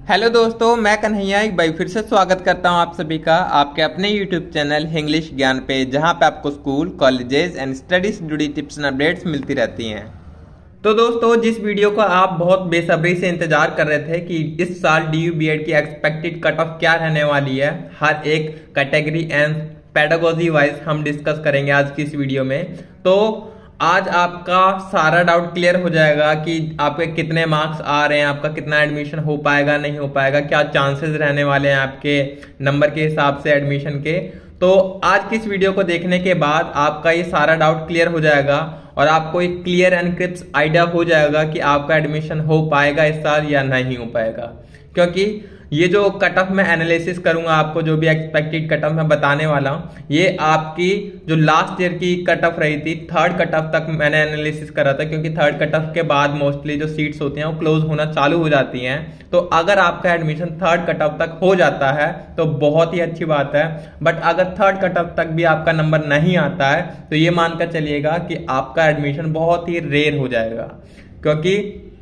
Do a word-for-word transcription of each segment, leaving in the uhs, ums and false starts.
Hello दोस्तों, मैं कन्हैया एक बार फिर से स्वागत करता हूं आप सभी का आपके अपने यूट्यूब चैनल इंग्लिश ज्ञान पे, जहां पे आपको स्कूल, कॉलेजेस एंड स्टडीज से जुड़ी टिप्स एंड अपडेट्स मिलती रहती हैं। तो दोस्तों, जिस वीडियो का आप बहुत बेसब्री से इंतजार कर रहे थे कि इस साल डी यू बी एड की एक्सपेक्टेड कट ऑफ क्या रहने वाली है, हर एक कैटेगरी एंड पेडागोजी वाइज हम डिस्कस करेंगे आज की इस वीडियो में। तो आज आपका सारा डाउट क्लियर हो जाएगा कि आपके कितने मार्क्स आ रहे हैं, आपका कितना एडमिशन हो पाएगा नहीं हो पाएगा, क्या चांसेस रहने वाले हैं आपके नंबर के हिसाब से एडमिशन के। तो आज की इस वीडियो को देखने के बाद आपका ये सारा डाउट क्लियर हो जाएगा और आपको एक क्लियर एंड क्रिस्प आइडिया हो जाएगा कि आपका एडमिशन हो पाएगा इस साल या नहीं हो पाएगा। क्योंकि ये जो कट ऑफ मैं एनालिसिस करूंगा, आपको जो भी एक्सपेक्टेड कट ऑफ मैं बताने वाला हूं, ये आपकी जो लास्ट ईयर की कट ऑफ रही थी, थर्ड कट ऑफ तक मैंने एनालिसिस करा था। क्योंकि थर्ड कट ऑफ के बाद मोस्टली जो सीट्स होती हैं वो क्लोज होना चालू हो जाती हैं। तो अगर आपका एडमिशन थर्ड कट ऑफ तक हो जाता है तो बहुत ही अच्छी बात है। बट अगर थर्ड कट ऑफ तक भी आपका नंबर नहीं आता है तो ये मानकर चलिएगा कि आपका एडमिशन बहुत ही रेयर हो जाएगा। क्योंकि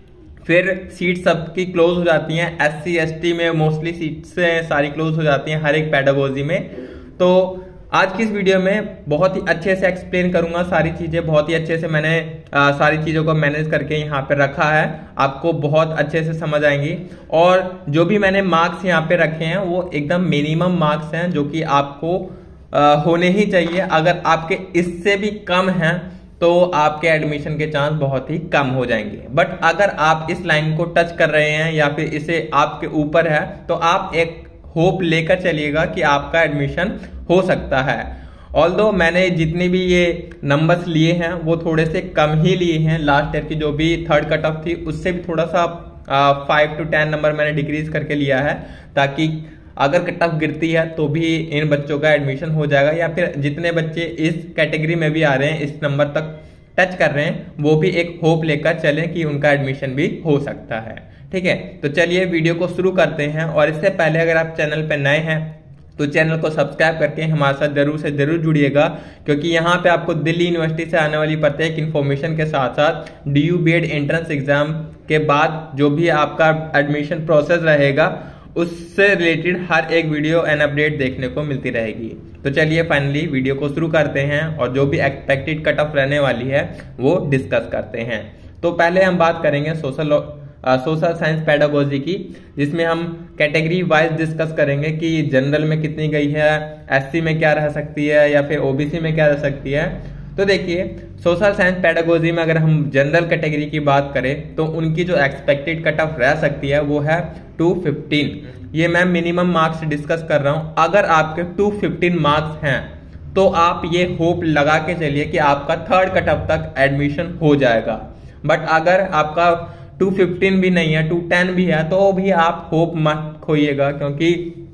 फिर सीट सबकी क्लोज हो जाती हैं, एस सी एस टी में मोस्टली सीट्स सारी क्लोज हो जाती हैं हर एक पेडागोजी में। तो आज की इस वीडियो में बहुत ही अच्छे से एक्सप्लेन करूंगा सारी चीजें, बहुत ही अच्छे से मैंने आ, सारी चीजों को मैनेज करके यहाँ पे रखा है, आपको बहुत अच्छे से समझ आएंगी। और जो भी मैंने मार्क्स यहाँ पे रखे हैं वो एकदम मिनिमम मार्क्स हैं जो कि आपको आ, होने ही चाहिए। अगर आपके इससे भी कम हैं तो आपके एडमिशन के चांस बहुत ही कम हो जाएंगे। बट अगर आप इस लाइन को टच कर रहे हैं या फिर इसे आपके ऊपर है तो आप एक होप लेकर चलिएगा कि आपका एडमिशन हो सकता है। ऑल्दो मैंने जितने भी ये नंबर्स लिए हैं वो थोड़े से कम ही लिए हैं। लास्ट ईयर की जो भी थर्ड कट ऑफ थी उससे भी थोड़ा सा फाइव टू टेन नंबर मैंने डिक्रीज करके लिया है, ताकि अगर कट ऑफ गिरती है तो भी इन बच्चों का एडमिशन हो जाएगा, या फिर जितने बच्चे इस कैटेगरी में भी आ रहे हैं, इस नंबर तक टच कर रहे हैं, वो भी एक होप लेकर चलें कि उनका एडमिशन भी हो सकता है। ठीक है, तो चलिए वीडियो को शुरू करते हैं। और इससे पहले अगर आप चैनल पर नए हैं तो चैनल को सब्सक्राइब करके हमारे साथ जरूर से जरूर जुड़िएगा, क्योंकि यहाँ पे आपको दिल्ली यूनिवर्सिटी से आने वाली प्रत्येक इन्फॉर्मेशन के साथ साथ D U B Ed entrance exam के बाद जो भी आपका एडमिशन प्रोसेस रहेगा उससे रिलेटेड हर एक वीडियो एंड अपडेट देखने को मिलती रहेगी। तो चलिए फाइनली वीडियो को शुरू करते हैं और जो भी एक्सपेक्टेड कट ऑफ रहने वाली है वो डिस्कस करते हैं। तो पहले हम बात करेंगे सोशल सोशल साइंस पेडागोजी की, जिसमें हम कैटेगरी वाइज डिस्कस करेंगे कि जनरल में कितनी गई है, एससी में क्या रह सकती है या फिर ओबीसी में क्या रह सकती है। तो देखिए, सोशल साइंस पेडागोजी में अगर हम जनरल कैटेगरी की बात करें तो उनकी जो एक्सपेक्टेड कट ऑफ रह सकती है वो है टू फिफ्टीन। ये मैं मिनिमम मार्क्स डिस्कस कर रहा हूं। अगर आपके टू फिफ्टीन मार्क्स हैं तो आप ये होप लगा के चलिए कि आपका थर्ड कट ऑफ तक एडमिशन हो जाएगा। बट अगर आपका टू फिफ्टीन भी नहीं है, टू टेन भी है, तो भी आप होप मत खोइएगा, क्योंकि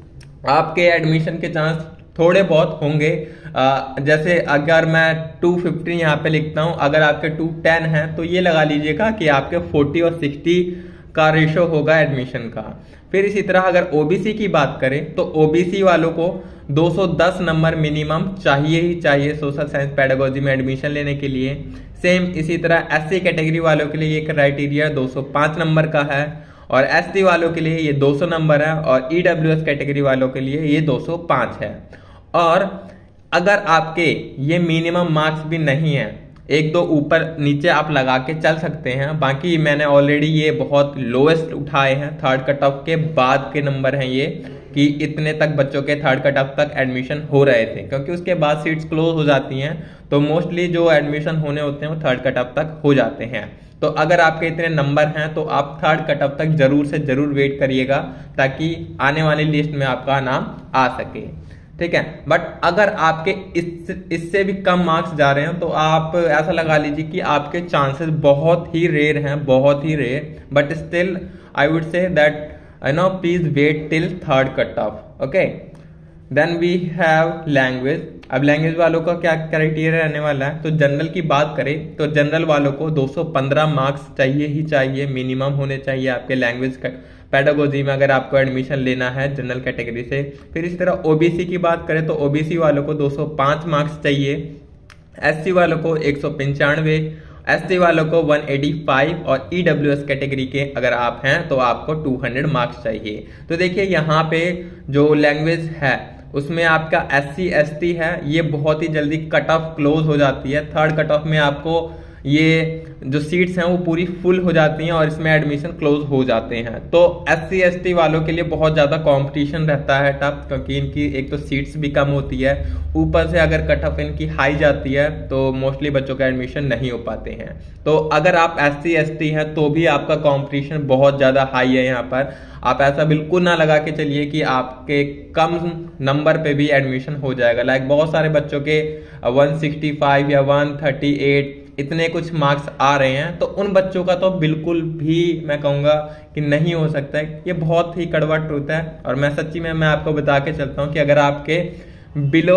आपके एडमिशन के चांस थोड़े बहुत होंगे। आ, जैसे अगर मैं टू फिफ्टीन यहाँ पे लिखता हूँ, अगर आपके टू टेन है तो ये लगा लीजिएगा कि आपके फोर्टी और सिक्सटी का रेशो होगा एडमिशन का। फिर इसी तरह अगर ओबीसी की बात करें तो ओबीसी वालों को दो सौ दस नंबर मिनिमम चाहिए ही चाहिए सोशल साइंस पेडागोजी में एडमिशन लेने के लिए। सेम इसी तरह एससी कैटेगरी वालों के लिए ये क्राइटेरिया दो सौ पाँच नंबर का है, और एसटी वालों के लिए ये दो सौ नंबर है, और ईडब्ल्यूएस कैटेगरी वालों के लिए ये दो सौ पाँच है। और अगर आपके ये मिनिमम मार्क्स भी नहीं है, एक दो ऊपर नीचे आप लगा के चल सकते हैं। बाकी मैंने ऑलरेडी ये बहुत लोएस्ट उठाए हैं, थर्ड कट ऑफ के बाद के नंबर हैं ये, कि इतने तक बच्चों के थर्ड कट ऑफ तक एडमिशन हो रहे थे, क्योंकि उसके बाद सीट्स क्लोज हो जाती हैं। तो मोस्टली जो एडमिशन होने होते हैं वो थर्ड कट ऑफ तक हो जाते हैं। तो अगर आपके इतने नंबर हैं तो आप थर्ड कट ऑफ तक जरूर से जरूर वेट करिएगा, ताकि आने वाली लिस्ट में आपका नाम आ सके। ठीक है, बट अगर आपके इस इससे भी कम मार्क्स जा रहे हैं तो आप ऐसा लगा लीजिए कि आपके चांसेस बहुत ही रेयर हैं, बहुत ही rare. But still I would say that I know please wait till third cut off. Okay, then we have language. अब लैंग्वेज वालों का क्या क्राइटेरिया रहने वाला है, तो जनरल की बात करें तो जनरल वालों को दो सौ पंद्रह मार्क्स चाहिए ही चाहिए, मिनिमम होने चाहिए आपके लैंग्वेज पेडागोजी में अगर आपको एडमिशन लेना है जनरल कैटेगरी से। फिर इसी तरह ओबीसी की बात करें तो ओबीसी वालों को दो सौ पाँच मार्क्स चाहिए, एससी वालों को एक सौ पंचानवे, एस टी वालों को वन एटी फाइव और ई डब्ल्यू एस कैटेगरी के अगर आप हैं तो आपको टू हंड्रेड मार्क्स चाहिए। तो देखिए यहाँ पे जो लैंग्वेज है उसमें आपका एस सी एस टी है, ये बहुत ही जल्दी कट ऑफ क्लोज हो जाती है। थर्ड कट ऑफ में आपको ये जो सीट्स हैं वो पूरी फुल हो जाती हैं और इसमें एडमिशन क्लोज हो जाते हैं। तो एस सी एस टी वालों के लिए बहुत ज़्यादा कंपटीशन रहता है टफ, क्योंकि इनकी एक तो सीट्स भी कम होती है, ऊपर से अगर कट ऑफ इनकी हाई जाती है तो मोस्टली बच्चों का एडमिशन नहीं हो पाते हैं। तो अगर आप एस सी एस टी हैं तो भी आपका कंपटीशन बहुत ज़्यादा हाई है यहाँ पर। आप ऐसा बिल्कुल ना लगा के चलिए कि आपके कम नंबर पे भी एडमिशन हो जाएगा। लाइक बहुत सारे बच्चों के वन सिक्सटी फाइव या वन थर्टी एट इतने कुछ मार्क्स आ रहे हैं, तो उन बच्चों का तो बिल्कुल भी मैं कहूँगा कि नहीं हो सकता है। ये बहुत ही कड़वा ट्रूथ है और मैं सच्ची में मैं आपको बता के चलता हूँ कि अगर आपके बिलो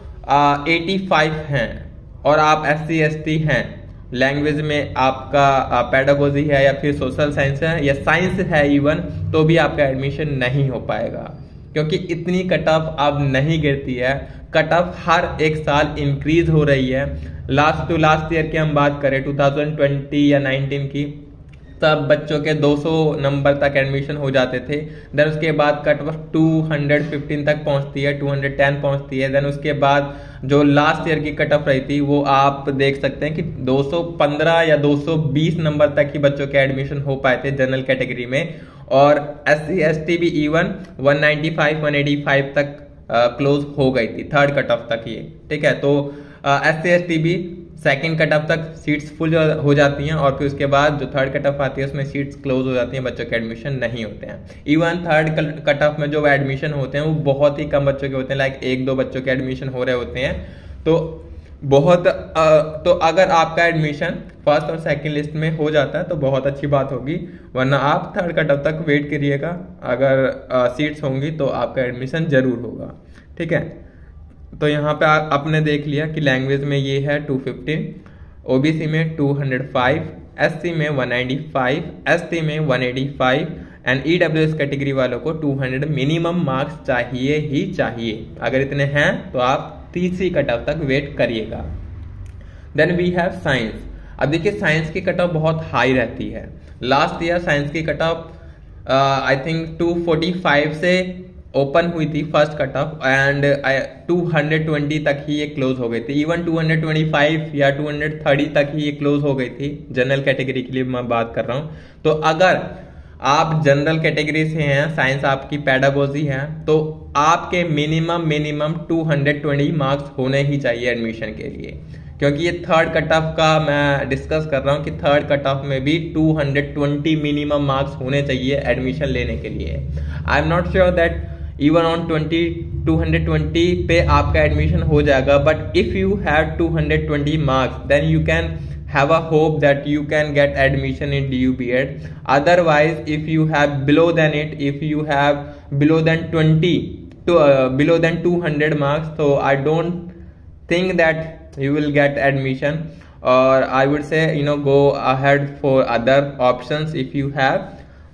एटी फाइव हैं और आप एस सी एस टी हैं, लैंग्वेज में आपका पेडागोजी है या फिर सोशल साइंस है या साइंस है इवन, तो भी आपका एडमिशन नहीं हो पाएगा, क्योंकि इतनी कट ऑफ अब नहीं गिरती है। कट ऑफ हर एक साल इंक्रीज हो रही है। लास्ट टू लास्ट ईयर की हम बात करें टू थाउजेंड ट्वेंटी या नाइनटीन की, तब बच्चों के दो सौ नंबर तक एडमिशन हो जाते थे। देन उसके बाद cut off two hundred fifteen तक पहुंचती है, टू हंड्रेड टेन पहुंचती है। देन उसके बाद जो लास्ट ईयर की कट ऑफ रही थी वो आप देख सकते हैं कि दो सौ पंद्रह या दो सौ बीस नंबर तक ही बच्चों के एडमिशन हो पाए थे जनरल कैटेगरी में, और एस सी एस टी भी even one ninety five one eighty five तक क्लोज uh, हो गई थी, थर्ड कट ऑफ तक ये। ठीक है, तो एस सी एस टी भी सेकंड कट ऑफ तक सीट्स फुल हो जाती हैं और फिर उसके बाद जो थर्ड कट ऑफ आती है उसमें सीट्स क्लोज हो जाती हैं, बच्चों के एडमिशन नहीं होते हैं। इवन थर्ड कट ऑफ में जो एडमिशन होते हैं वो बहुत ही कम बच्चों के होते हैं, लाइक एक दो बच्चों के एडमिशन हो रहे होते हैं। तो बहुत तो अगर आपका एडमिशन फर्स्ट और सेकंड लिस्ट में हो जाता है तो बहुत अच्छी बात होगी, वरना आप थर्ड कट ऑफ तक वेट करिएगा। अगर सीट्स होंगी तो आपका एडमिशन जरूर होगा। ठीक है, तो यहाँ पे आपने देख लिया कि लैंग्वेज में ये है टू फिफ्टीन, ओबीसी में टू हंड्रेड फाइव, एससी में वन नाइंटी फाइव, एसटी में one eighty five and EWS category वालों को टू हंड्रेड मिनिमम मार्क्स चाहिए ही चाहिए। अगर इतने हैं तो आप तीसरी कट ऑफ तक वेट करिएगा। Then we have science. अब देखिए साइंस की कट ऑफ बहुत हाई रहती है। लास्ट ईयर साइंस की cut off I think two forty five से ओपन हुई थी first cut off and two hundred twenty तक ही ये क्लोज हो गई थी। Even two hundred twenty five या टू हंड्रेड थर्टी तक ही ये क्लोज हो गई थी। जनरल कैटेगरी के लिए मैं बात कर रहा हूँ। तो अगर आप जनरल कैटेगरी से हैं, साइंस आपकी पेडागोजी है, तो आपके minimum minimum two hundred twenty marks होने ही चाहिए एडमिशन के लिए, क्योंकि ये थर्ड कट ऑफ का मैं डिस्कस कर रहा हूँ कि थर्ड कट ऑफ में भी two hundred twenty minimum marks होने चाहिए एडमिशन लेने के लिए। I am not sure that even on twenty two hundred twenty पे आपका एडमिशन हो जाएगा, but if you have two hundred twenty marks then you can have a hope that you can get admission in D U B Ed. Otherwise, if you have below than it, if you have below than twenty to uh, below than two hundred marks, so I don't think that you will get admission, or I would say you know go ahead for other options if you have,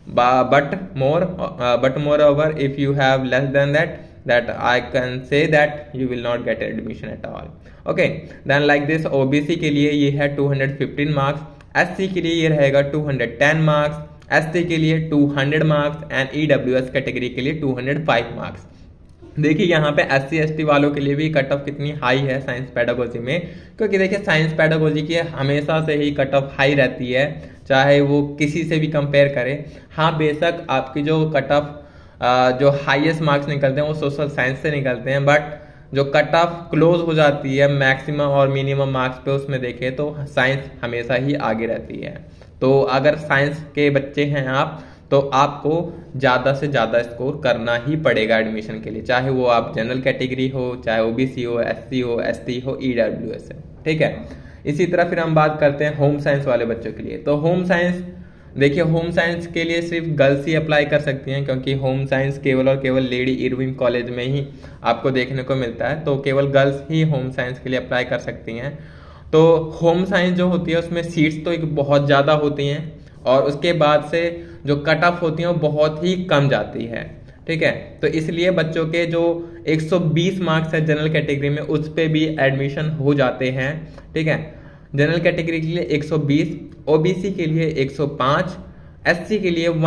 but more uh, but moreover if you have less than that, that I can say that you will not get admission at all. Okay then like this OBC के लिए ये है two hundred fifteen marks, SC के लिए ये रहेगा two hundred ten marks, ST के लिए two hundred marks and EWS category के लिए टू हंड्रेड फाइव मार्क्स। देखिए यहाँ पे एससी एसटी वालों के लिए भी कट ऑफ कितनी हाई है साइंस पेडागोजी में, क्योंकि देखिए साइंस पेडागोजी की हमेशा से ही कट ऑफ हाई रहती है, चाहे वो किसी से भी कंपेयर करे। हाँ बेशक आपकी जो कट ऑफ जो हाईएस्ट मार्क्स निकलते हैं वो सोशल साइंस से निकलते हैं, बट जो कट ऑफ क्लोज हो जाती है मैक्सिमम और मिनिमम मार्क्स पे उसमें देखें तो साइंस हमेशा ही आगे रहती है। तो अगर साइंस के बच्चे हैं आप तो आपको ज़्यादा से ज़्यादा स्कोर करना ही पड़ेगा एडमिशन के लिए, चाहे वो आप जनरल कैटेगरी हो, चाहे ओबीसी हो, एससी हो, एसटी हो, ईडब्ल्यूएस है। ठीक है, इसी तरह फिर हम बात करते हैं होम साइंस वाले बच्चों के लिए। तो होम साइंस देखिए होम साइंस के लिए सिर्फ गर्ल्स ही अप्लाई कर सकती हैं, क्योंकि होम साइंस केवल और केवल लेडी इरविन कॉलेज में ही आपको देखने को मिलता है, तो केवल गर्ल्स ही होम साइंस के लिए अप्लाई कर सकती हैं। तो होम साइंस जो होती है उसमें सीट्स तो एक बहुत ज़्यादा होती हैं और उसके बाद से जो कट ऑफ होती हैं वो बहुत ही कम जाती है। ठीक है, तो इसलिए बच्चों के जो एक सौ बीस मार्क्स है जनरल कैटेगरी में उस पर भी एडमिशन हो जाते हैं। ठीक है, जनरल कैटेगरी के लिए एक सौ बीस, ओबीसी के लिए एक सौ पाँच, एससी के लिए एक सौ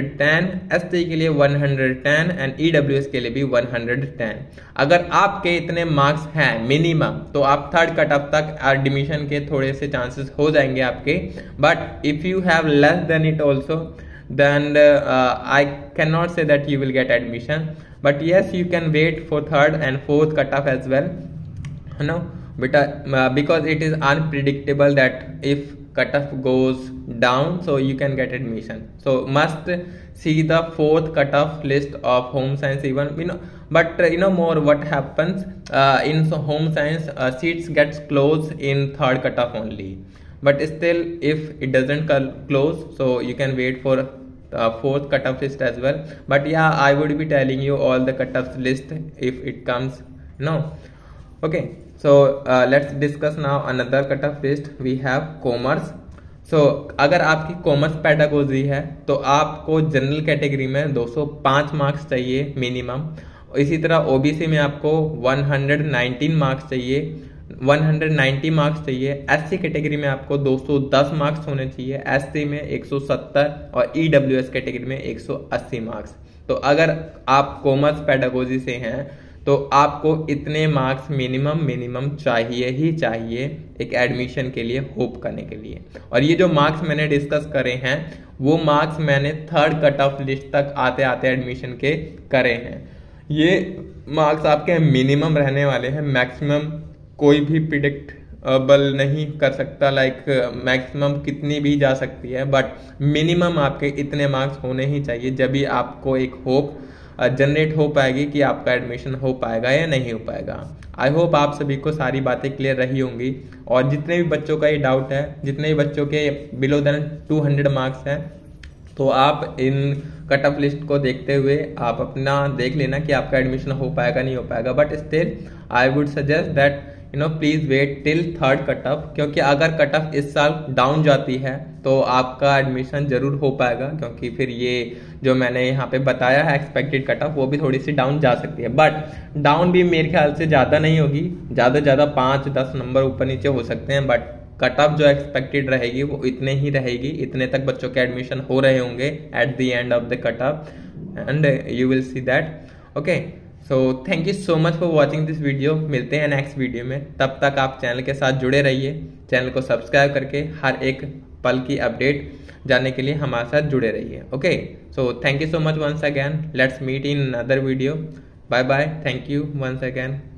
दस, एसटी के लिए एक सौ दस एंड ईडब्ल्यूएस के लिए भी एक सौ दस। अगर आपके इतने मार्क्स हैं मिनिमम तो आप थर्ड कट ऑफ तक एडमिशन के थोड़े से चांसेस हो जाएंगे आपके, but if you have less than it also then uh, I cannot say that you will get admission, but yes you can wait for third and fourth cutoff as well, you know, but uh, because it is unpredictable that if cutoff goes down so you can get admission, so must see the fourth cutoff list of home science even, you know, but uh, you know more what happens uh, in so home science uh, seats gets closed in third cutoff only, but still if it doesn't close so you can wait for uh, fourth cutoff list as well, but yeah I would be telling you all the cutoff list if it comes, no. Okay, so uh, let's discuss now another cutoff list. We have commerce. So so, अगर आपकी commerce pedagogy है तो आपको general category में दो सौ पाँच marks चाहिए मिनिमम, इसी तरह ओबीसी में आपको एक सौ उन्नीस मार्क्स चाहिए, एक सौ नब्बे मार्क्स चाहिए, एससी कैटेगरी में आपको दो सौ दस मार्क्स होने चाहिए, एसटी में एक सौ सत्तर और ईडब्ल्यूएस कैटेगरी में एक सौ अस्सी मार्क्स। तो अगर आप कॉमर्स पेडागोजी से हैं तो आपको इतने मार्क्स मिनिमम मिनिमम चाहिए ही चाहिए एक एडमिशन के लिए होप करने के लिए। और ये जो मार्क्स मैंने डिस्कस करे हैं वो मार्क्स मैंने थर्ड कट ऑफ लिस्ट तक आते आते एडमिशन के करे हैं। ये मार्क्स आपके मिनिमम रहने वाले हैं, मैक्सिमम कोई भी प्रिडिक्टेबल नहीं कर सकता, लाइक मैक्सिमम कितनी भी जा सकती है, बट मिनिमम आपके इतने मार्क्स होने ही चाहिए, जब भी आपको एक होप जनरेट हो पाएगी कि आपका एडमिशन हो पाएगा या नहीं हो पाएगा। आई होप आप सभी को सारी बातें क्लियर रही होंगी, और जितने भी बच्चों का ये डाउट है, जितने भी बच्चों के below than two hundred marks हैं, तो आप इन कट ऑफ लिस्ट को देखते हुए आप अपना देख लेना कि आपका एडमिशन हो पाएगा नहीं हो पाएगा, but still I would suggest that you know please wait till third cut off, क्योंकि अगर कट ऑफ इस साल डाउन जाती है तो आपका एडमिशन जरूर हो पाएगा, क्योंकि फिर ये जो मैंने यहाँ पे बताया है एक्सपेक्टेड कट ऑफ वो भी थोड़ी सी डाउन जा सकती है, बट डाउन भी मेरे ख्याल से ज़्यादा नहीं होगी, ज़्यादा से ज़्यादा पाँच दस नंबर ऊपर नीचे हो सकते हैं, बट कट ऑफ जो एक्सपेक्टेड रहेगी वो इतने ही रहेगी, इतने तक बच्चों के एडमिशन हो रहे होंगे at the end of the cut off, and you will see that. Okay, so thank you so much for watching this video. मिलते हैं नेक्स्ट वीडियो में, तब तक आप चैनल के साथ जुड़े रहिए, चैनल को सब्सक्राइब करके हर एक पल की अपडेट जानने के लिए हमारे साथ जुड़े रहिए। Okay, so thank you so much once again, let's meet in other video, bye bye, thank you once again.